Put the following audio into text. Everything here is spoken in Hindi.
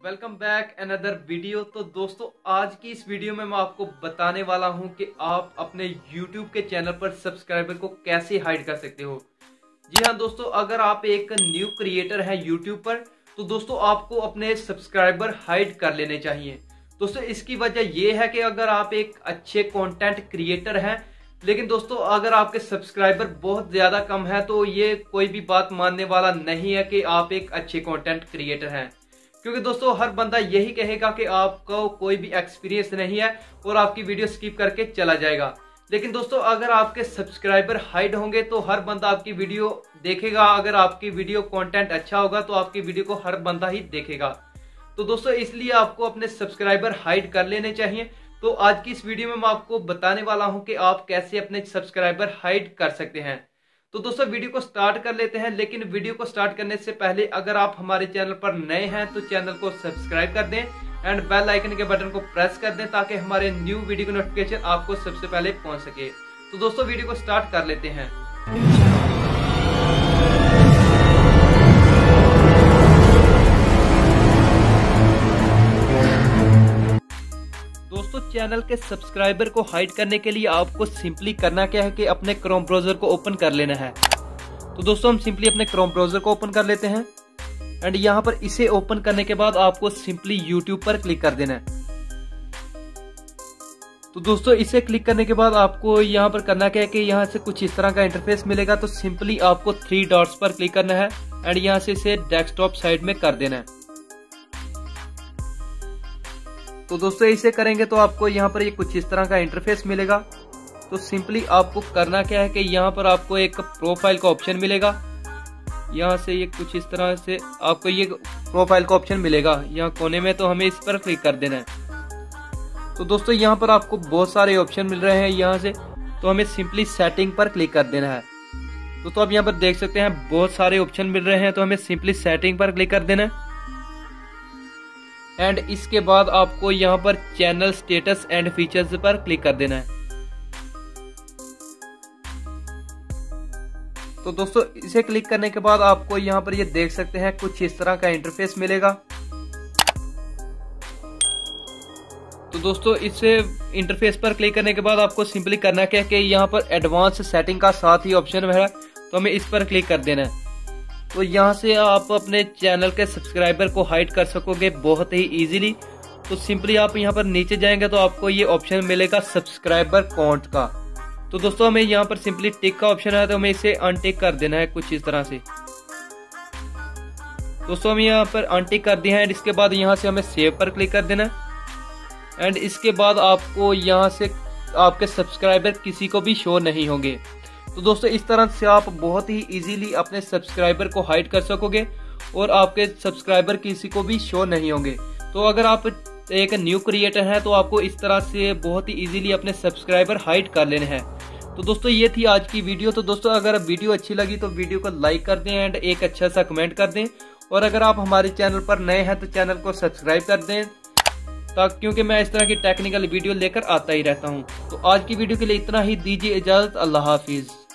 Welcome back another video. तो दोस्तों आज की इस वीडियो में मैं आपको बताने वाला हूं कि आप अपने YouTube के चैनल पर सब्सक्राइबर को कैसे हाइड कर सकते हो। जी हाँ दोस्तों, अगर आप एक न्यू क्रिएटर हैं YouTube पर तो दोस्तों आपको अपने सब्सक्राइबर हाइड कर लेने चाहिए। दोस्तों इसकी वजह यह है कि अगर आप एक अच्छे कंटेंट क्रिएटर हैं लेकिन दोस्तों अगर आपके सब्सक्राइबर बहुत ज़्यादा कम है तो ये कोई भी बात मानने वाला नहीं है कि आप एक अच्छे कंटेंट क्रिएटर हैं, क्योंकि दोस्तों हर बंदा यही कहेगा कि आपको कोई भी एक्सपीरियंस नहीं है और आपकी वीडियो स्किप करके चला जाएगा। लेकिन दोस्तों अगर आपके सब्सक्राइबर हाइड होंगे तो हर बंदा आपकी वीडियो देखेगा। अगर आपकी वीडियो कंटेंट अच्छा होगा तो आपकी वीडियो को हर बंदा ही देखेगा। तो दोस्तों इसलिए आपको अपने सब्सक्राइबर हाइड कर लेने चाहिए। तो आज की इस वीडियो में मैं आपको बताने वाला हूं कि आप कैसे अपने सब्सक्राइबर हाइड कर सकते हैं। तो दोस्तों वीडियो को स्टार्ट कर लेते हैं, लेकिन वीडियो को स्टार्ट करने से पहले अगर आप हमारे चैनल पर नए हैं तो चैनल को सब्सक्राइब कर दें एंड बेल आइकन के बटन को प्रेस कर दें ताकि हमारे न्यू वीडियो की नोटिफिकेशन आपको सबसे पहले पहुंच सके। तो दोस्तों वीडियो को स्टार्ट कर लेते हैं। दोस्तों चैनल के सब्सक्राइबर को हाइड करने के लिए आपको सिंपली करना क्या है कि अपने क्रोम ब्राउजर को ओपन कर लेना है। तो दोस्तों हम सिंपली अपने क्रोम ब्राउजर को ओपन कर लेते हैं एंड यहाँ पर इसे ओपन करने के बाद आपको सिंपली YouTube पर क्लिक कर देना है। तो दोस्तों इसे क्लिक करने के बाद आपको यहाँ पर करना क्या है कि यहाँ से कुछ इस तरह का इंटरफेस मिलेगा। तो सिंपली आपको 3 डॉट्स पर क्लिक करना है एंड यहाँ से इसे डेस्कटॉप साइड में कर देना है। तो दोस्तों इसे करेंगे तो आपको यहाँ पर ये कुछ इस तरह का इंटरफेस मिलेगा। तो सिंपली आपको करना क्या है कि यहाँ पर आपको एक प्रोफाइल का ऑप्शन मिलेगा। यहाँ से ये कुछ इस तरह से आपको ये प्रोफाइल का ऑप्शन मिलेगा यहाँ कोने में, तो हमें इस पर क्लिक कर देना है। तो दोस्तों यहाँ पर आपको बहुत सारे ऑप्शन मिल रहे हैं यहाँ से, तो हमें सिंपली सेटिंग पर क्लिक कर देना है। तो आप यहाँ पर देख सकते हैं बहुत सारे ऑप्शन मिल रहे हैं, तो हमें सिंपली सेटिंग पर क्लिक कर देना है एंड इसके बाद आपको यहाँ पर चैनल स्टेटस एंड फीचर्स पर क्लिक कर देना है। तो दोस्तों इसे क्लिक करने के बाद आपको यहाँ पर ये देख सकते हैं कुछ इस तरह का इंटरफेस मिलेगा। तो दोस्तों इसे इंटरफेस पर क्लिक करने के बाद आपको सिंपली करना क्या है कि यहाँ पर एडवांस सेटिंग का साथ ही ऑप्शन है, तो हमें इस पर क्लिक कर देना है। तो यहाँ से आप अपने चैनल के सब्सक्राइबर को हाइड कर सकोगे बहुत ही इजीली। तो सिंपली आप यहाँ पर नीचे जाएंगे तो आपको ये ऑप्शन मिलेगा सब्सक्राइबर काउंट का। तो दोस्तों हमें यहाँ पर सिंपली टिक का ऑप्शन है, तो हमें इसे अनटिक कर देना है कुछ इस तरह से। दोस्तों हम यहाँ पर अनटिक कर दिया है एंड इसके बाद यहाँ से हमें सेव पर क्लिक कर देना है एंड इसके बाद आपको यहाँ से आपके सब्सक्राइबर किसी को भी शो नहीं होंगे। तो दोस्तों इस तरह से आप बहुत ही इजीली अपने सब्सक्राइबर को हाइड कर सकोगे और आपके सब्सक्राइबर किसी को भी शो नहीं होंगे। तो अगर आप एक न्यू क्रिएटर हैं तो आपको इस तरह से बहुत ही इजीली अपने सब्सक्राइबर हाइड कर लेने हैं। तो दोस्तों ये थी आज की वीडियो। तो दोस्तों अगर वीडियो अच्छी लगी तो वीडियो को लाइक कर दें एंड एक अच्छा सा कमेंट कर दें, और अगर आप हमारे चैनल पर नए हैं तो चैनल को सब्सक्राइब कर दें क्योंकि मैं इस तरह की टेक्निकल वीडियो लेकर आता ही रहता हूँ। तो आज की वीडियो के लिए इतना ही, दीजिए इजाजत। अल्लाह हाफिज।